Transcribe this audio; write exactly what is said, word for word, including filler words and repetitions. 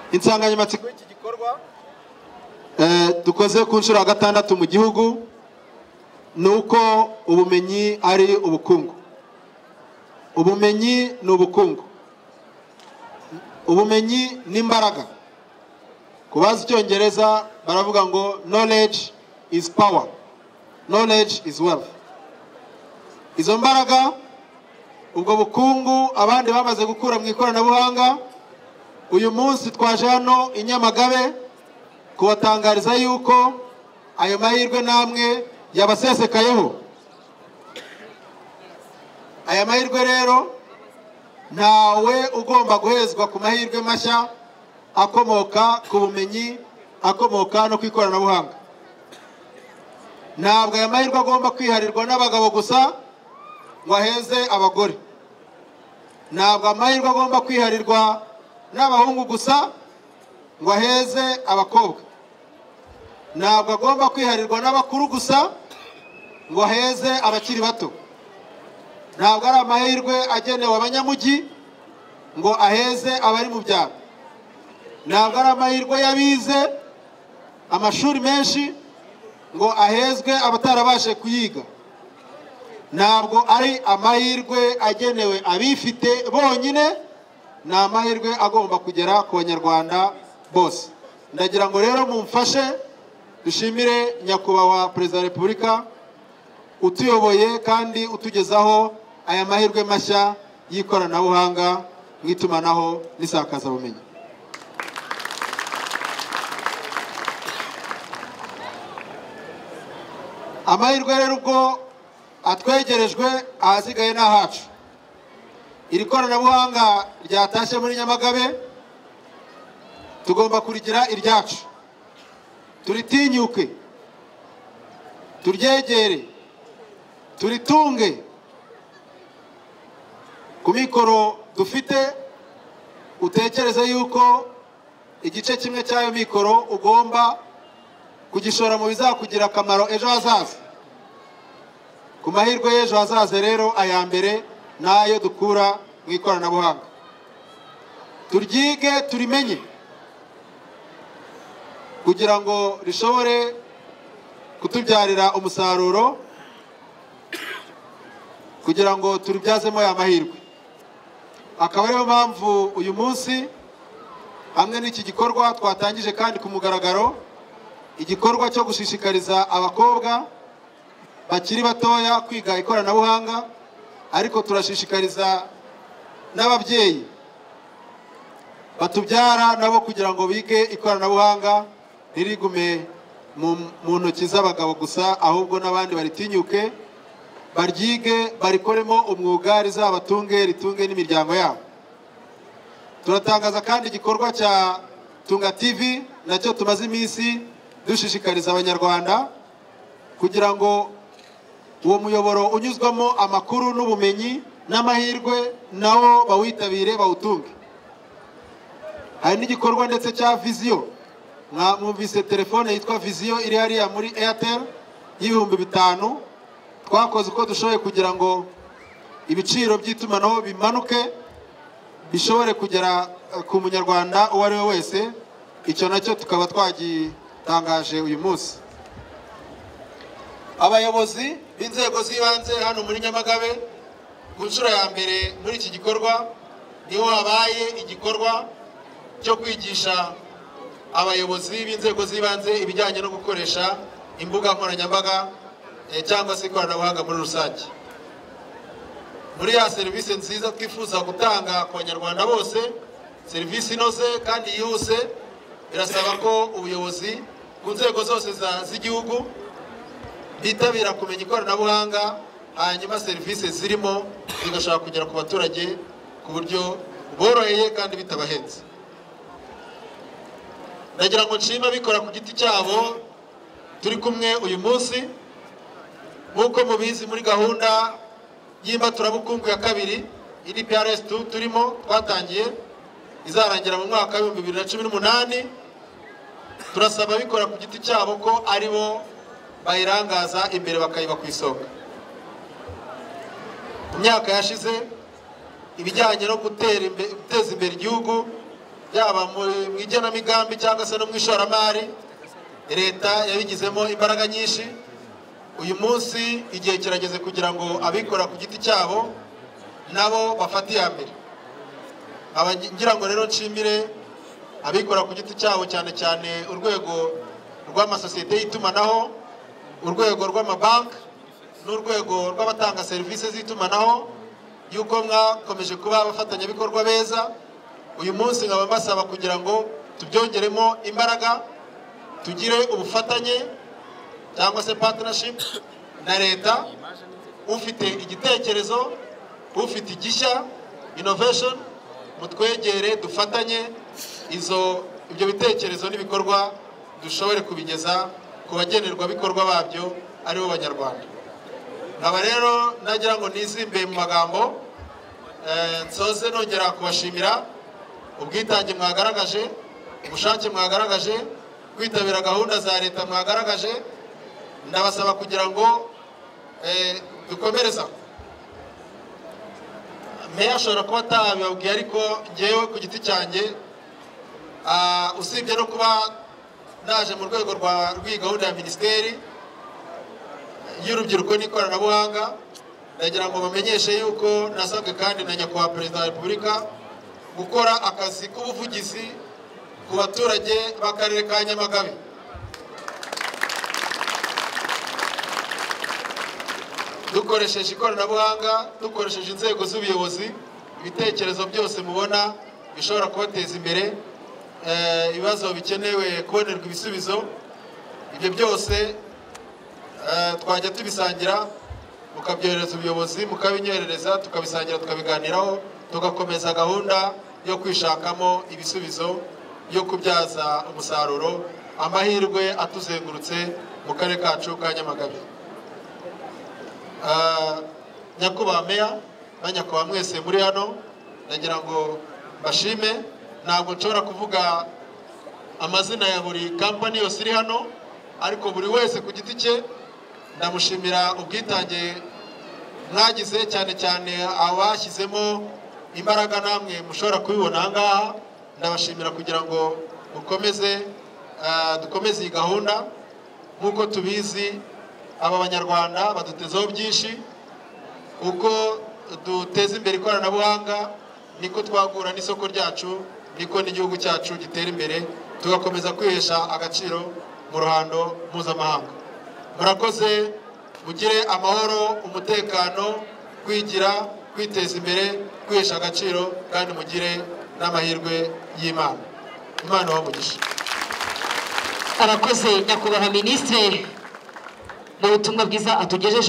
insanganyamatsiko y'iki gikorwa eh dukoze ku nshuro ya gatandatu mu gihugu nuko ubumenyi ari ubukungu. Ubumenyi ni ubukungu. Ubumenyi ni imbaraga. Kubaza icyongereza baravuga ngo knowledge is power, knowledge is wealth. Izo mbaraga ubwo bukungu abandi bamaze gukura mu ikoranabuhanga, uyu munsi twaje hano i Nyamagabe kubatangariza yuko ayo mahirwe namwe yabasesekayeho. Aya mahirwe rero ntawe ugomba guhezwa ku mahirwe mashya akomoka ku bumenyi, akomoka no kwikoranabuhanga. Ntabwo aya mahirwe agomba kwiharirwa n'abagabo gusa ngo aheze abagore. Ntabwo amahirwe agomba kwiharirwa n'abahungu gusa ngo aheze abakobwa. Ntabwo agomba kwiharirwa n'abakuru gusa ngo aheze abakiri bato. Ntabwo ari amahirwe agenewe abanyamugi ngo aheze abari mu byaro. Ntabwo ari amahirwe yabize amashuri menshi ngo ahezwe abatarabashe kuyiga. Ntabwo ari amahirwe agenewe abifite bonyine, ni amahirwe agomba kugera ku banyarwanda bose. Ndagira ngo rero mumfashe dushimire nyakubahwa Perezida wa Repubulika utuyoboye kandi utugezaho aya mahirwe mashya y'ikoranabuhanga mu itumanaho n'isakazabumenyi. Amahirwe rero ubwo atwegerejwe ahasigaye n'ahacu. Iri koranabuhanga ryatashye muri Nyamagabe tugomba kurigira iryacu. Turitinyuke, turyegere, turitunge. Ku mikoro dufite utekereze yuko igice kimwe cy'ayo mikoro ugomba kugishora mu bizakugira akamaro ejo hazaza. Ku mahirwe y'ejo hazaza rero aya mbere nayo dukura mu ikoranabuhanga. Turyige, turimenye kugira ngo rishobore kutubyarira umusaruro, kugira ngo turubyazemo ya mahirwe. Akaba ariyo mpamvu uyu munsi hamwe n'iki gikorwa twatangije kandi ku mugaragaro, igikorwa cyo gushishikariza abakobwa bakiri batoya kwiga ikoranabuhanga, ariko turashishikariza n'ababyeyi batubyara nabo kugira ngo bige ikoranabuhanga ntirigume mu ntoki z'abagabo gusa, ahubwo n'abandi baritinyuke baryige, barikoremo umwuga, rizabatunge, ritunge n'imiryango yabo. Turatangaza kandi igikorwa cya Tunga T V nacyo tumaze iminsi dushishikariza abanyarwanda kugira ngo uwo muyoboro unyuzwamo amakuru n'ubumenyi n'amahirwe nawo bawitabire bawutunge. Hari n'igikorwa ndetse cya Viziyo, mwumvise telefone yitwa Viziyo iri hariya muri Airtel y'ibihumbi bitanu. Twakoze uko dushoboye kugira ngo ibiciro by'itumanaho bimanuke, bishobore kugera ku munyarwanda uwo ari we wese. Icyo nacyo tukaba twagitangaje uyu munsi. Abayobozi b'inzego z'ibanze hano muri Nyamagabe ku nshuro ya mbere muri iki gikorwa niho habaye igikorwa cyo kwigisha abayobozi b'inzego z'ibanze ibijyanye no gukoresha imbuga nkoranyambaga cyangwa se ikoranabuhanga muri rusange. Muri ya serivisi nziza twifuza gutanga ku banyarwanda bose, serivisi inoze kandi yihuse, birasaba ko ubuyobozi ku nzego zose z'igihugu bitabira kumenya ikoranabuhanga, hanyuma serivisi zirimo zigashaka kugera ku baturage ku buryo boroheye kandi bitabahenze. Ndagira ngo nshima bikora ku giti cyabo turi kumwe uyu munsi. Nk'uko mubizi muri gahunda y'imbaturabukungu ya kabiri I D P R S turimo twatangiye izarangira mu mwaka w'ibihumbi bibiri na cumi n'umunani, turasaba bikora ku giti cyabo ko aribo bayirangaza imbere bakayiba ku isonga. Mu myaka yashize ibijyanye no guteza imbere igihugu yaba mu igenamigambi cyangwa se no mu ishoramari leta yabigizemo imbaraga nyinshi. Uyu munsi igihe kirageze kugira ngo abikora ku giti cyabo nabo bafate iya mbere. Ngira ngo rero nshimire abikora ku giti cyabo cyane cyane urwego rw'amasosiyete y'itumanaho, urwego rw'amabanki n'urwego rw'abatanga serivisi z'itumanaho yuko mwakomeje kuba abafatanyabikorwa beza. Uyu munsi nkaba mbasaba kugira ngo tubyongeremo imbaraga, tugire ubufatanye cyangwa se partnership na leta. Ufite igitekerezo, ufite igishya, innovation, mutwegere dufatanye izo ibyo bitekerezo n'ibikorwa dushobore kubigeza ku bagenerwa bikorwa babyo ari bo Banyarwanda. Nkaba rero nagira ngo nizimbe mu magambo nsoze nongera kubashimira ubwitange mwagaragaje, ubushake mwagaragaje, kwitabira gahunda za leta mwagaragaje. Ndabasaba kugira ngo dukomereza. Meya ashobora kuba atabibabwiye, ariko ngewe ku giti cyanjye usibye no kuba naje mu rwego rw'iyi gahunda ya minisiteri y'urubyiruko n'ikoranabuhanga, ndagira ngo bamenyeshe yuko nasabwe kandi na nyakubahwa Perezida wa Repubulika gukora akazi k'ubuvugizi ku baturage b'akarere ka Nyamagabe. Dukoresheje ikoranabuhanga, dukoresheje inzego z'ubuyobozi, ibitekerezo byose mubona bishobora kubateza imbere, ibibazo bikenewe kubonerwa ibisubizo, ibyo byose twajya tubisangira, mukabyohereza ubuyobozi, mukabinyoherereza, tukabisangira, tukabiganiraho, tugakomeza gahunda yo kwishakamo ibisubizo, yo kubyaza umusaruro amahirwe atuzengurutse mu karere kacu ka Nyamagabe. Nyakubahwa Meya na nyakubahwa mwese muri hano, nagira ngo bashime. Ntabwo nshobora kuvuga amazina ya buri kampani yose iri hano, ariko buri wese ku giti cye ndamushimira ubwitange mwagize, cyane cyane abashyizemo imbaraga namwe mushobora kubibona aha ngaha. Ndabashimira kugira ngo mukomeze dukomeze iyi gahunda. Nk'uko tubizi, aba Banyarwanda badutezeho byinshi. Uko duteza imbere ikoranabuhanga niko twagura n'isoko ryacu, niko n'igihugu cyacu gitera imbere, tugakomeza kwihesha agaciro mu ruhando mpuzamahanga. Murakoze, mugire amahoro, umutekano, kwigira, kwiteza imbere, kwihesha agaciro, kandi mugire n'amahirwe y'Imana. Imana wamugisha. Arakoze nyakubahwa Minisitiri mu butumwa bwiza atugejeje.